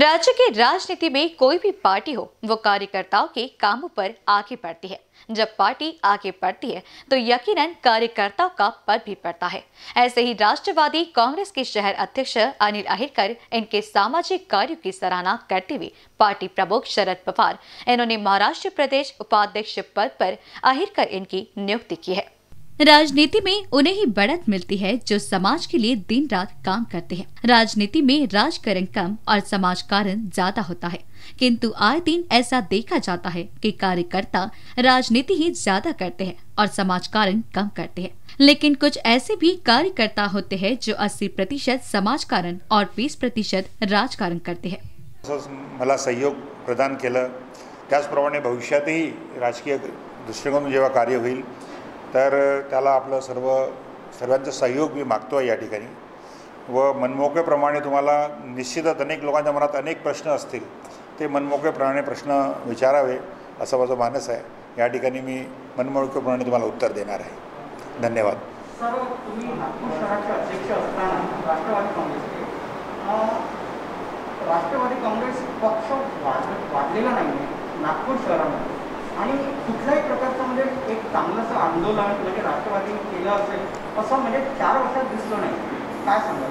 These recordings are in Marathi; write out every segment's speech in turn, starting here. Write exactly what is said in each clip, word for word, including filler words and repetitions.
राज्य की राजनीति में कोई भी पार्टी हो, वो कार्यकर्ताओं के कामों पर आगे बढ़ती है। जब पार्टी आगे बढ़ती है तो यकीनन कार्यकर्ताओं का पद भी बढ़ता है। ऐसे ही राष्ट्रवादी कांग्रेस के शहर अध्यक्ष अनिल अहिरकर इनके सामाजिक कार्यों की सराहना करते हुए पार्टी प्रमुख शरद पवार इन्होंने महाराष्ट्र प्रदेश उपाध्यक्ष पद पर अहिरकर इनकी नियुक्ति की है। राजनीति में उन्हें ही बढ़त मिलती है जो समाज के लिए दिन रात काम करते हैं। राजनीति में राजकारण कम और समाजकारण ज्यादा होता है, किंतु आए दिन ऐसा देखा जाता है कि कार्यकर्ता राजनीति ही ज्यादा करते हैं और समाजकारण कम करते हैं। लेकिन कुछ ऐसे भी कार्यकर्ता होते हैं जो अस्सी प्रतिशत समाजकारण और बीस प्रतिशत राजकारण करते हैं। मला सहयोग प्रदान केलं, त्याचप्रमाणे भविष्यातही राजकीय दृष्टिकोन जेव्हा कार्य होईल तर त्याला आपलं सर्व सर्वांचा सहयोग मी मागतो आहे या ठिकाणी। व मनमोकळेप्रमाणे तुम्हाला निश्चितच अनेक लोकांच्या मनात अनेक प्रश्न असतील, ते मनमोकळेपणाने प्रश्न विचारावे असं माझं मानस आहे। या ठिकाणी मी मनमोकळेपणाने तुम्हाला उत्तर देणार आहे। धन्यवाद। सर, तुम्ही नागपूर शहराचे अध्यक्ष असताना राष्ट्रवादी काँग्रेसचे राष्ट्रवादी काँग्रेस पक्ष वाढलेला नाही नागपूर शहरामध्ये आणि कुठल्याही प्रकारचं म्हणजे एक चांगलंसं आंदोलन म्हणजे राष्ट्रवादी केलं असेल असं म्हणजे चार वर्षात दिसलं नाही, काय सांगाल?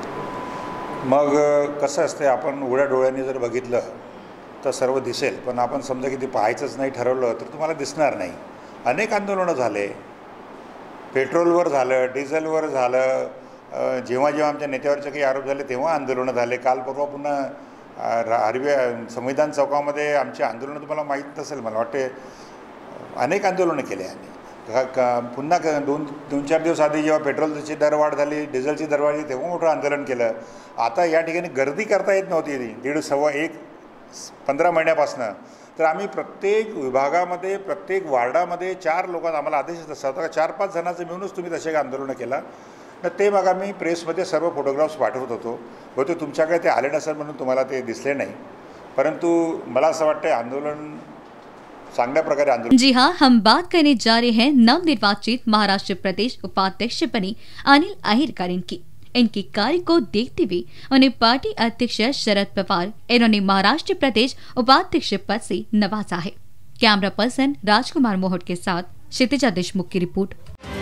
मग कसं असते, आपण उघड्या डोळ्यांनी जर बघितलं तर सर्व दिसेल, पण आपण समजा की ते पाहायचंच नाही ठरवलं तर तुम्हाला दिसणार नाही। अनेक आंदोलनं झाले, पेट्रोलवर झालं, डिझेलवर झालं, जेव्हा जेव्हा आमच्या नेत्यावरचे काही आरोप झाले तेव्हा आंदोलनं झाले। काल परवा पुन्हा आरबी संविधान चौकामध्ये आमची आंदोलनं तुम्हाला माहीत असेल, मला वाटते अनेक आंदोलनं केले आम्ही। पुन्हा दोन दोन चार दिवस आधी जेव्हा पेट्रोलची दरवाढ झाली, डिझेलची दरवाढ झाली तेव्हा मोठं आंदोलन केलं। आता या ठिकाणी गर्दी करता येत नव्हती दीड सव्वा एक पंधरा महिन्यापासून, तर आम्ही प्रत्येक विभागामध्ये प्रत्येक वार्डामध्ये चार लोकांना आम्हाला आदेश असतात, चार पाच जणांचं मिळूनच तुम्ही तसे आंदोलनं केला। तर ते मग आम्ही प्रेसमध्ये सर्व फोटोग्राफ्स पाठवत होतो, होते तुमच्याकडे ते आले नसेल म्हणून तुम्हाला ते दिसले नाही, परंतु मला असं वाटतं आंदोलन चांगल्या प्रकारे आंदोलन। जी हाँ, हम बात करने जा रहे हैं नवनिर्वाचित महाराष्ट्र प्रदेश उपाध्यक्ष बनी अनिल अहिरकर इनकी इनकी कार्य को देखते हुए उन्हें पार्टी अध्यक्ष शरद पवार इन्होंने महाराष्ट्र प्रदेश उपाध्यक्ष पद से नवाजा है। कैमरा पर्सन राजकुमार मोहट के साथ क्षितिजा देशमुख की रिपोर्ट।